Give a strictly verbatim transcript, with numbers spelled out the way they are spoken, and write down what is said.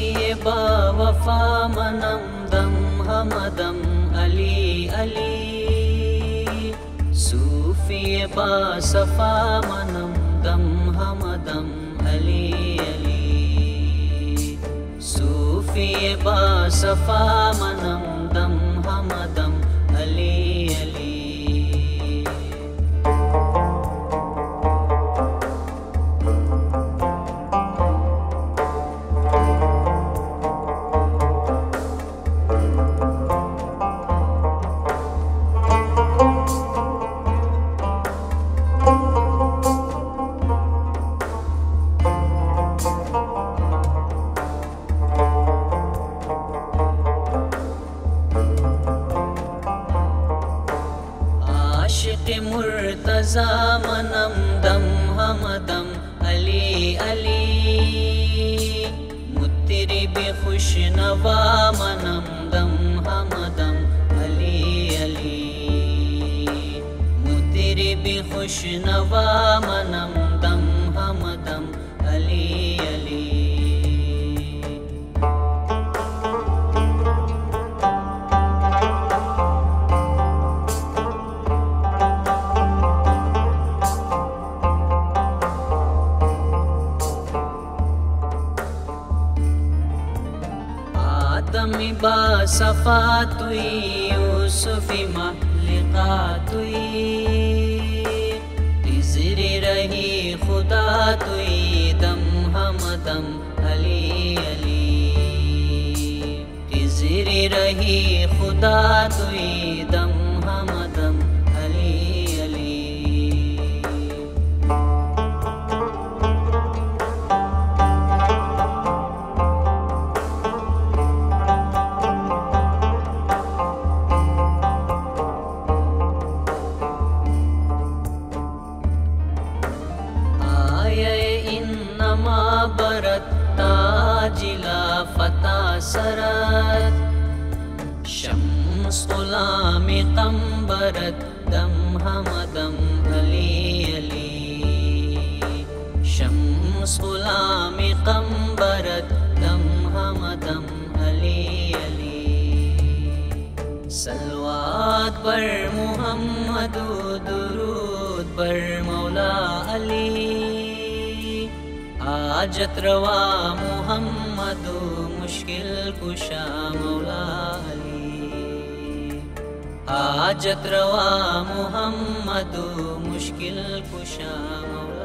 सूफी बा वफा मनम दम हमदम अली अली। सूफी बा सफा मनम दम हमदम अली अली। सूफी बा सफा मनम दम हमदम अली अली। आशिक़ मुर्तज़ा मनम दम हमदम अली अली। मुत्तरिब खुशनवा मनम दम हमदम अली अली। मुत्तरिब खुशनवा मनम दम हमदम अली अली। आदमी बा सफा तुई यूसुफी महलिका तुई। तिजरी रही खुदा तुई दम हमदम अली अली। तिजरी रही खुदा तुई दम हमदम अली अली। इन्नमा बरत ताजिला फता सरत। शम्स गुलाम कम्बरत दम हमदम अली अली। शम्स गुलाम कम्बरत दम हमदम अली अली। सलवात पर मुहम्मदु दुरूद पर मौला अली। हाजत रवा मुहम्मदु मुश्किल कुशा मौला अली। हाजत रवा मुहम्मदु मुश्किल कुशा मौला